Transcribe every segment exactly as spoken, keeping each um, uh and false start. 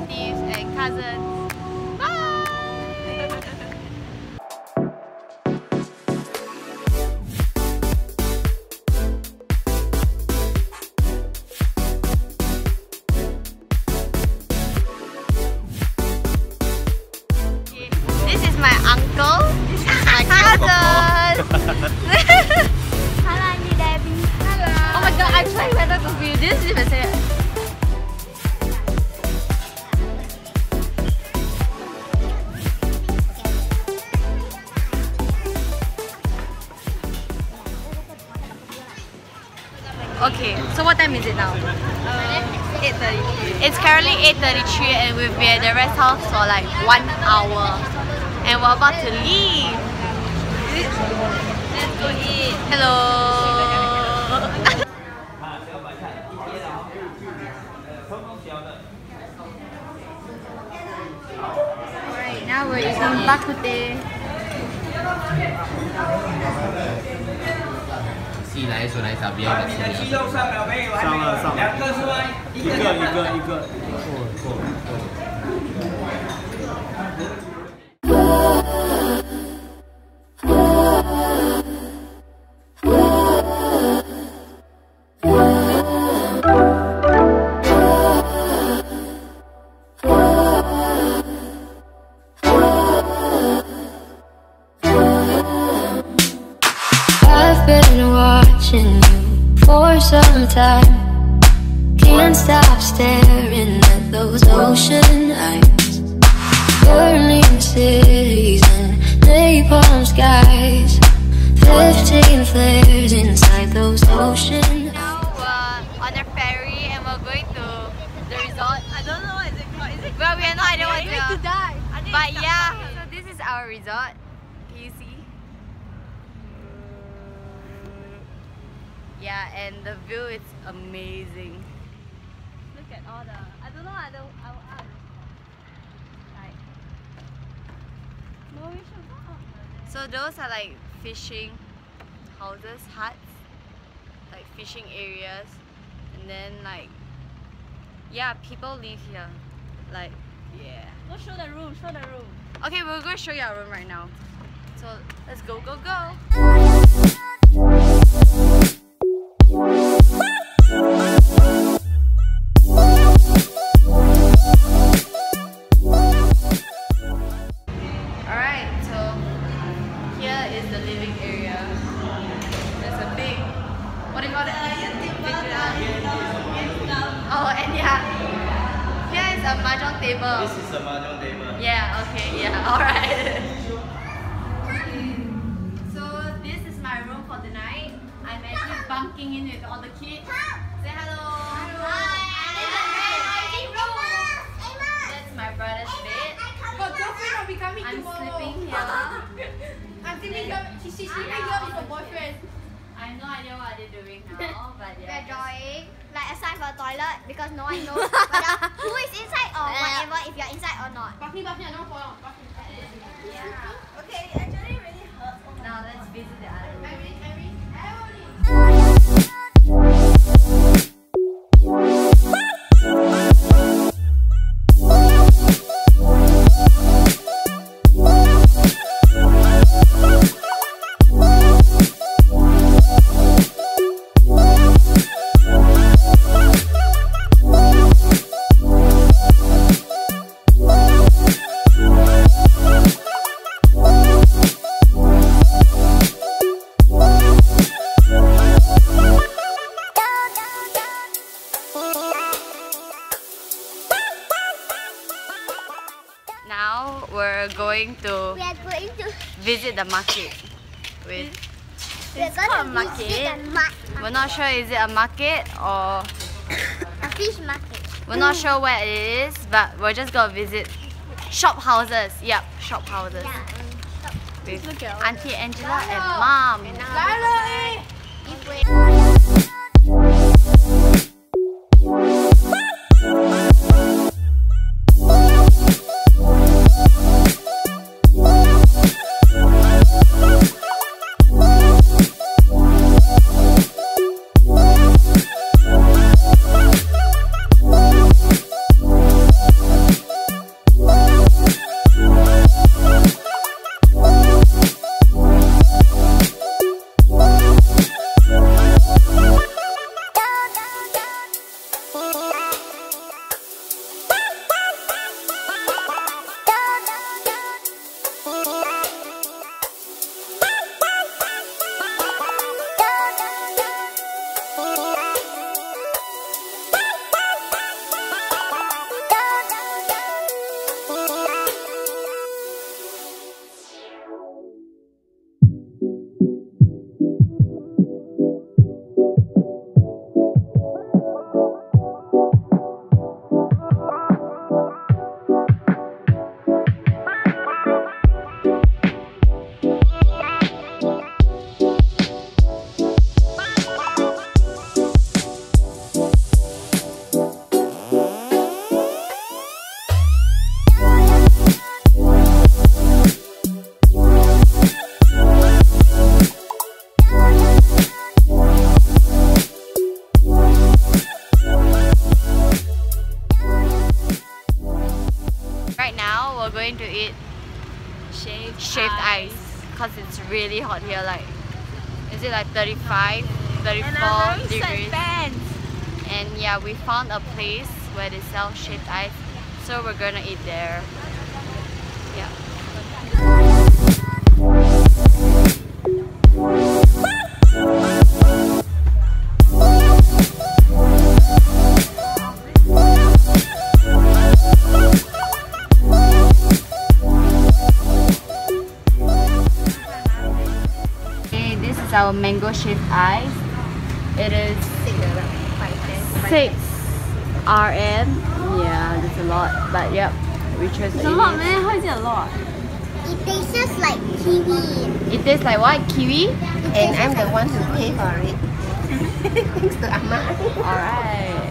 relatives and cousins. Bye! This is my uncle. This is my cousin. Hello, Auntie Debbie. Hello. Oh my god, I'm trying whether to view this. If I say it. Okay, so what time is it now? Uh, eight thirty-three. It's currently eight thirty-three and we've been at the rest house for like one hour. And we're about to leave. Let's go eat. Hello. Alright, now we're eating bak kut teh. 西来说来找别人的吃鸡肉上了没有？上了上了，两个是吗？一个一个一个，过过。 You for some time, can't stop staring at those ocean eyes, burning cities and napalm skies, fifteen flares inside those ocean eyes. Now we're on a ferry and we're going to the resort. I don't know what is it called. Is it? Well, we have no idea what it is. But yeah, so this is our resort. Can you see? Yeah, and the view is amazing. Look at all the, I don't know, I don't, I will ask. Like, no, we should go up. So those are like fishing houses, huts, like fishing areas, and then like, yeah, people live here. Like, yeah. Go show the room, show the room. Okay, we'll go show you our room right now. So let's go, go, go. Alright, so here is the living area. There's a big, what do you call it? Oh, and yeah, here is a mahjong table. This is a mahjong table. Yeah, okay, yeah, alright. So this is my room for the night. I'm actually bunking in with all the kids. Say hello. Hi. That's my brother's bed. But girlfriend will be coming I'm tomorrow. sleeping here. I'm sleeping here. She's sleeping here with her boyfriend. I have no idea what they're doing now, but They're yeah. drawing. Like aside for toilet because no one knows whether who is inside or whatever, if you're inside or not. Buffy, Buffy, I don't follow. Yeah. Okay, it actually really hurts. Now let's visit the other room. Irene, Irene, Now we're going to we are going to visit the market. With we are going called to market. visit the market. We're not sure is it a market or A fish market. we're not sure where it is, but we're just gonna visit shop houses. Yep, shop houses. Yeah. With Auntie Angela and Mom. If we right now we're going to eat Shaved, shaved ice because it's really hot here. Like, is it like thirty-five, thirty-four degrees? And yeah, we found a place where they sell shaved ice, so we're gonna eat there. Yeah. Our mango shaved ice. It is six R M. Yeah, that's a lot. But yep, we chose to eat it. How is it a lot? It tastes like kiwi. It tastes like what? Kiwi? And I'm the one who pay for it. Thanks to Amma. Alright.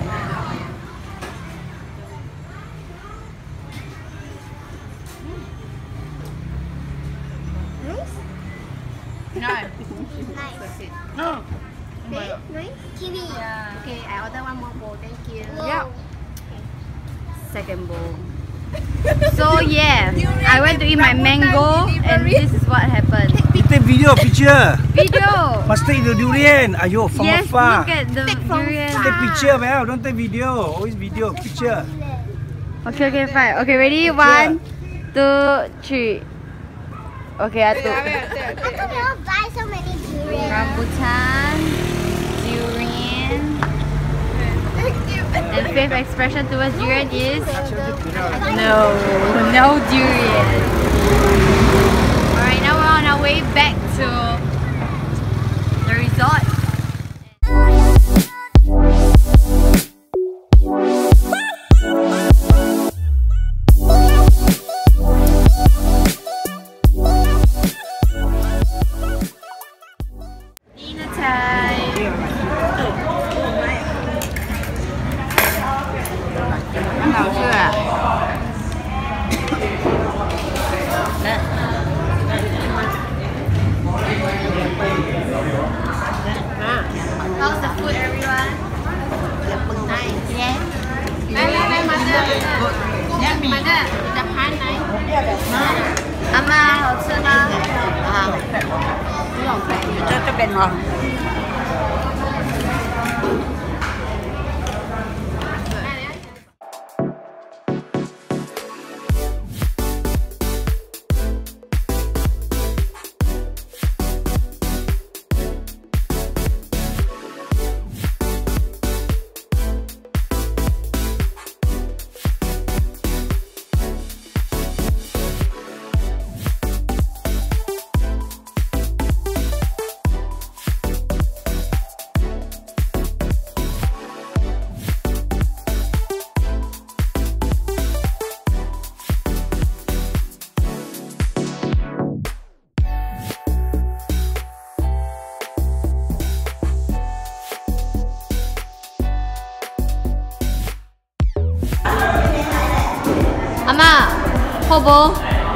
No. Nice. No. Okay, nice. Kiwi. Yeah. Okay, I order one more bowl. Thank you. Yeah. Second bowl. So yeah, I went to eat my mango and this is what happened. Take video, picture. Video. Must take the durian. Ayo, from Yes, afar. look at the durian. Take picture, Mel. Don't take video. Always video, picture. Okay, okay, fine. Okay, ready? One, two, three. Okay, I took. How come you all buy so many durians? Rambutan, durian, and fifth expression towards durian is no, no durian. Alright, now we're on our way back to the resort. How's the food, everyone? Nice. Yes. Amma, 好吃吗？啊， 这这边哦。 Amma, hobo.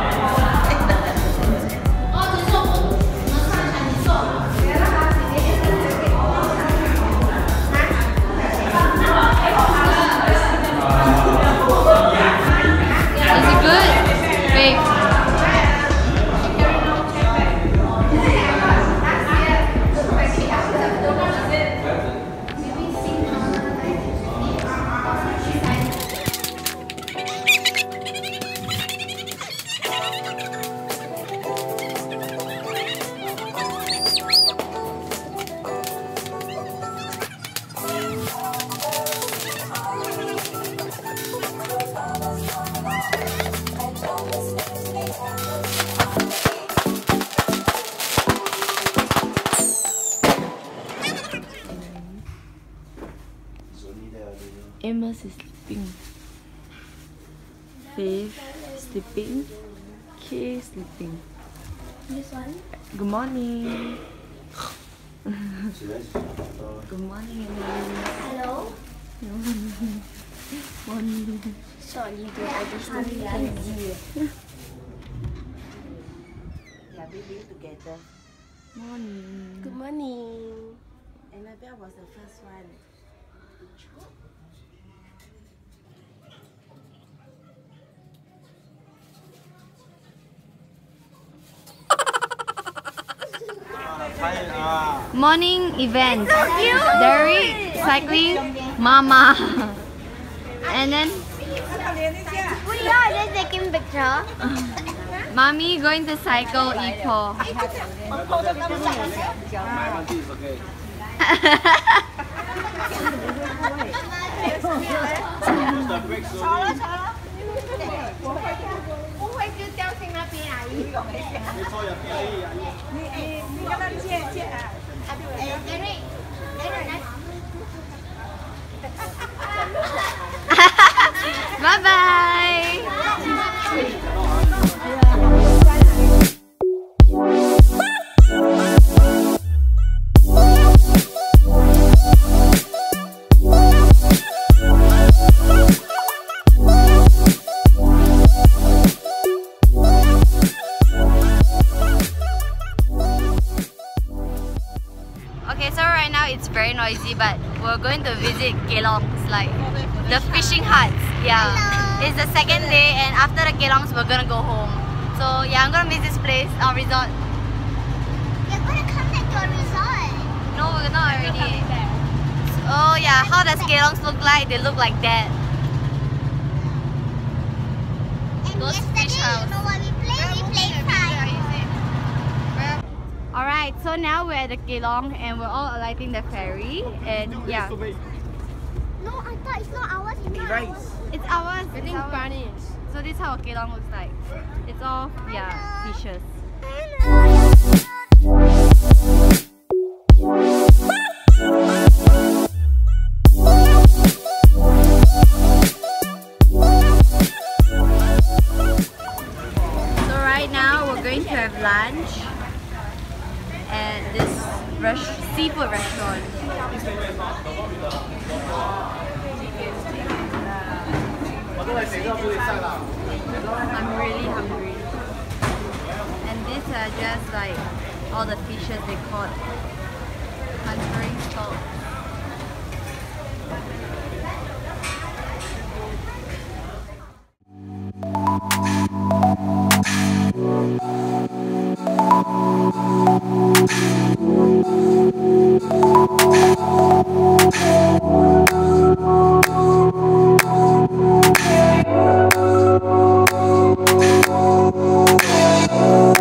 Is it good? Babe. Amos is sleeping. Faith sleeping. Kay sleeping. This one? Good morning. Good morning. Hello? Morning. Sorry, dude, I just need to Yeah, we live together. Morning. Good morning. Annabelle was the first one. Morning event. Derek cycling, Mama. And then We are just taking picture. Mommy going to cycle Ipo. Bye bye. Okay, so right now it's very noisy, but we're going to visit Kelongs, like the fishing huts. Yeah, it's the second day, and after the Kelongs, we're gonna go home. So yeah, I'm gonna miss this place, our resort. You're gonna come back to a resort. No, we're not already. Oh yeah, how does Kelongs look like? They look like that. And Those yesterday, fish house. you know what we played? We played fry. Alright, so now we're at the Kelong and we're all alighting the ferry, and yeah, No, I thought it's not ours. It's not ours. it's ours. I think Spanish. So this is how a Kelong looks like. It's all yeah fishes. So right now we're going to have lunch at this res seafood restaurant. I'm really hungry. And these are just like all the fishes they caught. Conjuring stalk. Thank you.